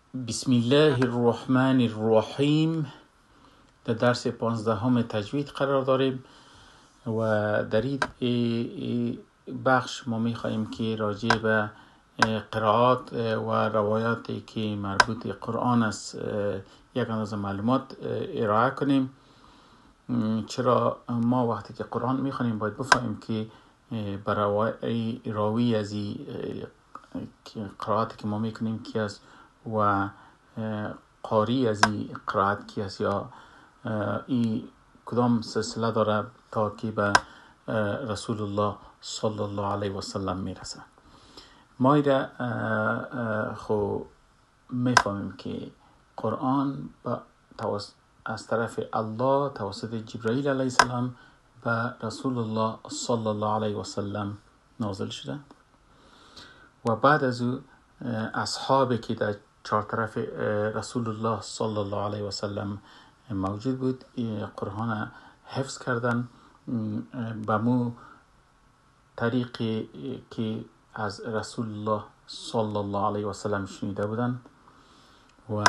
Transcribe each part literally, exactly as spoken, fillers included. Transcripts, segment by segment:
بسم الله الرحمن الرحیم. در درس پانزدهم تجوید قرار داریم و در این بخش ما می خواهیم که راجع به قرائات و روایاتی که مربوط قرآن است یک اندازه معلومات ارائه کنیم. چرا ما وقتی که قرآن می خوانیم باید بفهمیم که برای راوی از این قرائاتی که ما می کنیم کی است و قاری از این قرائت کی است یا این کدام سلسله داره تا که به رسول الله صلی الله علیه و سلم میرسه. ما ایره خو میفهمیم که قرآن از طرف الله توسط جبرائیل علیه السلام به رسول الله صلی الله علیه و سلم نازل شده و بعد از او اصحابی که در چهار طرف رسول الله صلی الله علیه و سلم موجود بود قرآن حفظ کردن به مو طریقی که از رسول الله صلی الله علیه و سلم شنیده بودن و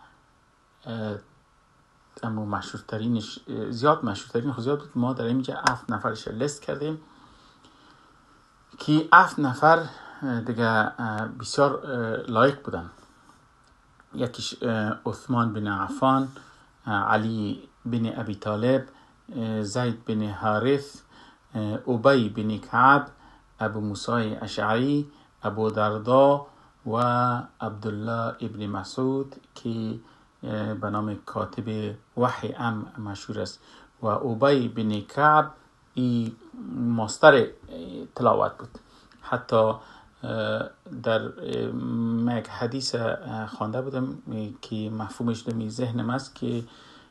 اما مشهورترینش زیاد مشهورترین خود زیاد بود. ما در اینجا هفت نفرش لیست کردیم که هفت نفر دیگه بسیار لایق بودن. یکیش عثمان بن عفان، علی بن ابی طالب، زید بن حارث، ابی بن کعب، ابو موسی اشعری، ابو دردا و عبدالله ابن مسعود که به نام کاتب وحی ام مشهور است و ابی بن کعب ای ماستر تلاوت بود. حتی در یک حدیث خوانده بودم که مفهومش در ذهنم است که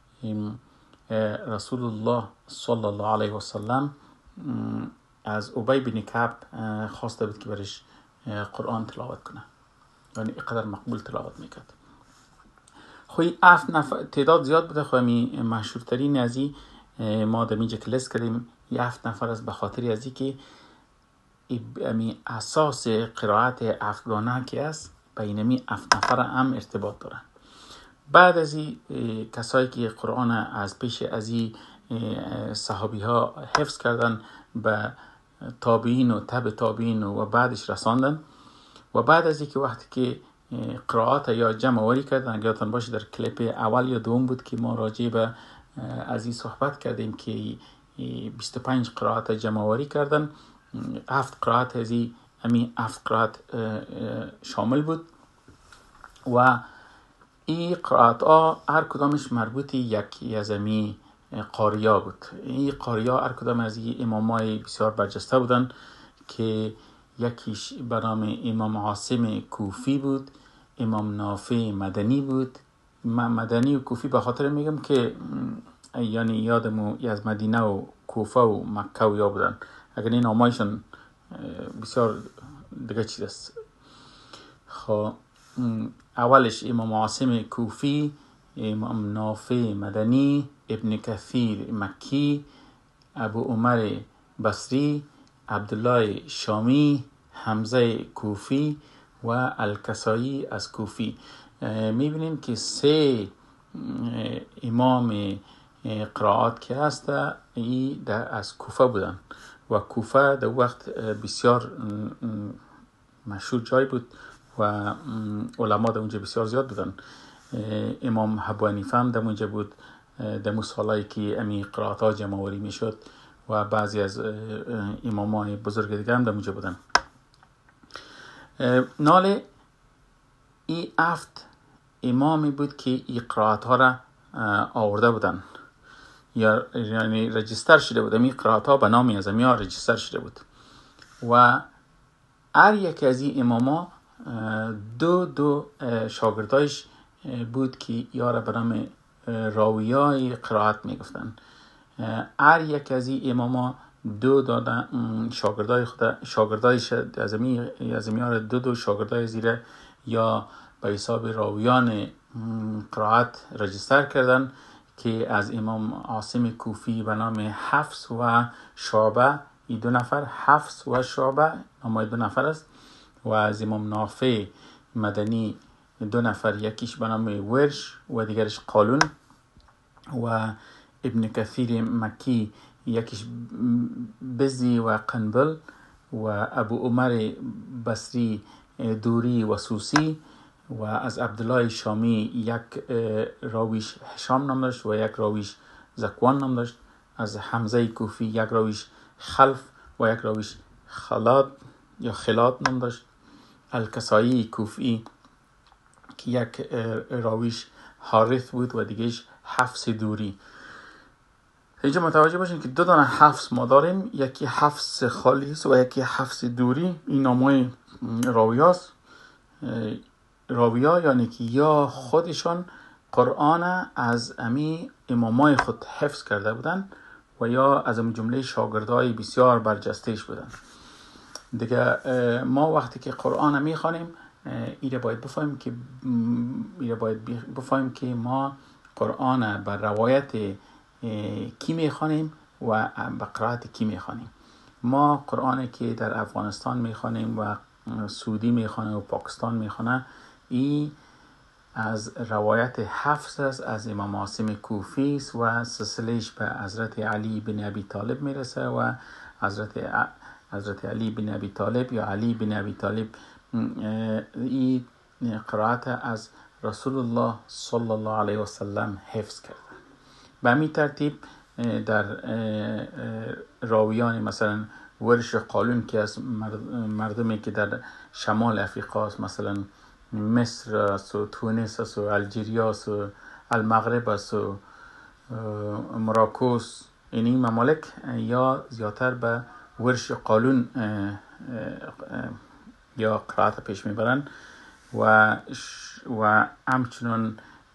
رسول الله صلی الله علیه و سلم از ابی بن کعب خواسته بود که برش قرآن تلاوت کنه، یعنی اینقدر مقبول تلاوت میکرد. خوی هفت نفر تعداد زیاد بوده، خوی مشهورترین از این ما در اینجا کلیس کردیم هفت نفر است به خاطر از این که امی اساس قرائت هفتگانه که است بین امی هفت نفر هم ارتباط دارن. بعد از این کسایی که قرآن از پیش از این صحابی ها حفظ کردن به تابعین و تبع تابعین و بعدش رساندن و بعد از این که وقتی که قرائت یا جمع آوری کردن، یادتان باشه در کلیپ اول یا دوم بود که ما راجع به از این صحبت کردیم که بیست و پنج قرائت جمع آوری کردن، هفت قرائت از این همین هفت قرائت شامل بود و این قرائت ها هر کدامش مربوط یکی از همین قاریا بود. این قاریا هر کدام از این امامای بسیار برجسته بودن که یکیش به نام امام عاصم کوفی بود، امام نافع مدنی بود. من مدنی و کوفی به خاطر میگم که یعنی یادمو از مدینه و کوفه و مکه و یا بودن، اگر این نامایشون بسیار دیگه چیز است. خب اولش امام عاصم کوفی، امام نافع مدنی، ابن کثیر مکی، ابو عمر بصری، عبدالله شامی، حمزه کوفی و الکسایی از کوفی. میبینیم که سه امام قرائات که هست ای از کوفه بودن و کوفه در وقت بسیار مشهور جای بود و علما در اونجا بسیار زیاد بودن. امام ابو حنیفه هم در اونجا بود در اون سالایی که امی قرائات ها جمع آوری میشد و بعضی از امامای بزرگ دیگه هم در اونجا بودن. ناله ای هفت امامی بود که ای قرائات ها را آورده بودن یا یعنی رجیستر شده بود. این قرائات ها به نامی از امی ها رجیستر شده بود و هر یک از این اماما دو دو شاگردایش بود که یارا به نام راویای قرائت میگفتن. هر یک از این اماما دو دادن شاگردای خود شاگردایش از امی از امی ها دو دو شاگردای زیره یا به حساب راویان قرائت رجیستر کردن که از امام عاصم کوفی به نام حفص و شعبه ای دو نفر، حفص و شعبه نام دو نفر است و از امام نافع مدنی دو نفر، یکیش به نام ورش و دیگرش قالون، و ابن کثیر مکی یکیش بزی و قنبل، و ابو عمر بصری دوری و سوسی، و از عبدالله شامی یک راویش هشام نام داشت و یک راویش زکوان نام داشت. از حمزه کوفی یک راویش خلف و یک راویش خلاد یا خلاد نام داشت. الکسایی کوفی که یک راویش حارث بود و دیگهش حفص دوری. اینجا متوجه باشین که دو دانه حفص ما داریم، یکی حفص خالیس و یکی حفص دوری. این نامای راویاست. راویا یعنی که یا خودشان قرآن از امی امامای خود حفظ کرده بودن و یا از امی جمله شاگردای بسیار برجستهش بودن. دیگه ما وقتی که قرآن میخوانیم ایره باید بفهمیم که ایره باید بفهمیم که ما قرآن بر روایت کی میخوانیم و به قرائت کی میخوانیم. ما قرآنی که در افغانستان میخوانیم و سعودی میخوانه و پاکستان میخوانه، ای از روایت حفص است از امام عاصم کوفی است و سلسلهش به حضرت علی بن ابی طالب میرسه و حضرت حضرت علی بن ابی طالب یا علی بن ابی طالب ای قرائت از رسول الله صلی الله علیه و سلم حفظ کرده. به همین ترتیب در راویان مثلا ورش قالون که از مردمی که در شمال افریقا است، مثلا مصر است و تونس است و الجزایر است و المغرب است و مراکش، این ممالک یا زیادتر به ورش قالون یا قرائت پیش میبرن و و همچنان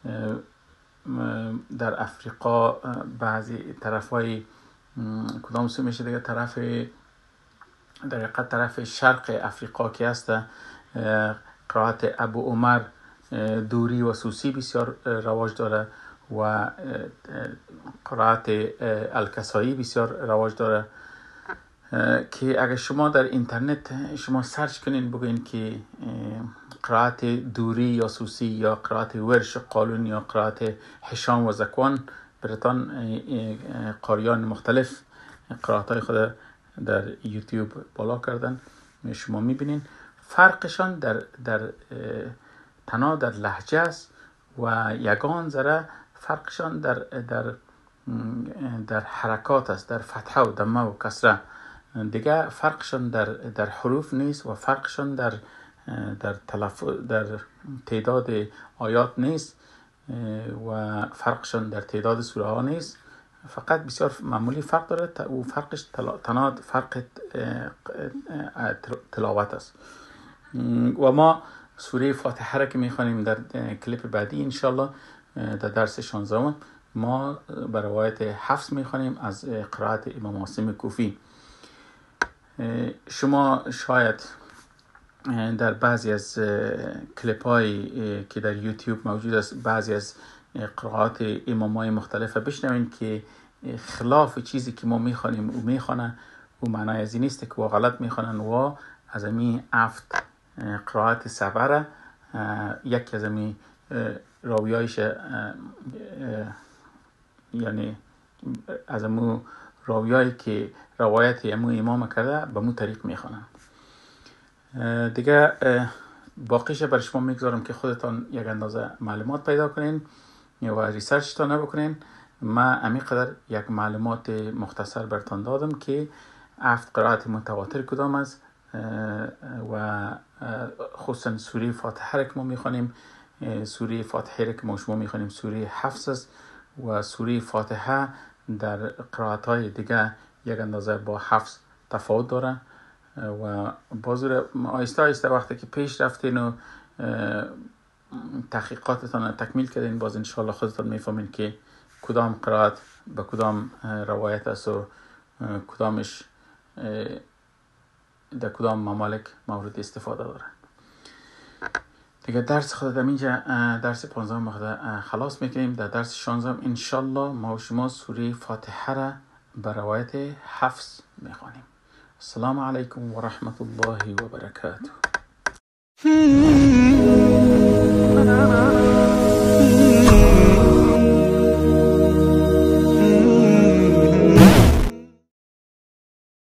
در افریقا بعضی طرفای کدام سو میشه دیگه، طرف در حقیقت طرف شرق افریقا که هست قرائت ابو عمر دوری و سوسی بسیار رواج داره و قرائت الکسایی بسیار رواج داره که اگر شما در اینترنت شما سرچ کنین بگوین که قرائت دوری یا سوسی یا قرائت ورش قالون یا قرائت هشام و زکوان، براتان قاریان مختلف قرائت های خود در یوتیوب بالا کردن، شما میبینین فرقشان در در تنها در لهجه است و یگان ذره فرقشان در در در حرکات است، در فتحه و دمه و کسره. دیگه فرقشان در در حروف نیست و فرقشان در در تلفظ در تعداد آیات نیست و فرقشان در تعداد سوره ها نیست، فقط بسیار معمولی فرق داره و فرقش تنها فرق تلاوت است. و ما سوره فاتحه را که میخوانیم در کلیپ بعدی انشالله در درس شانزده ما به روایت حفص میخوانیم از قرائت امام عاصم کوفی. شما شاید در بعضی از کلیپ هایی که در یوتیوب موجود است بعضی از قرائات امام های مختلف بشنوین که خلاف چیزی که ما میخوانیم او میخوانه و معنی از این نیست که و غلط میخوانن و از امی افت قرائت سبره یکی از امی راویایش یعنی از امو راویایی که روایت امو امام کرده به مو طریق میخوانن. دیگه باقیش بر شما میگذارم که خودتان یک اندازه معلومات پیدا کنین و ریسرچ تا نبکنین. من امی قدر یک معلومات مختصر برتان دادم که افت قرائت متواتر کدام است و خصوصا سوره فاتحه را که ما میخوانیم، سوره فاتحه را که ما شما میخوانیم سوره حفص است و سوره فاتحه در قرائت های دیگه یک اندازه با حفص تفاوت داره و بازور آیسته آیسته وقتی که پیش رفتین و تحقیقاتتان تکمیل کردین باز انشاءالله خودتان میفهمین که کدام قرائت به کدام روایت است و کدامش در کدام ممالک مورد استفاده داره. دیگه درس خود در اینجا درس پانزدهم خود خلاص میکنیم. در درس شانزدهم انشالله ما و شما سوره فاتحه را به روایت حفص میخوانیم. السلام علیکم و رحمت الله و برکاته.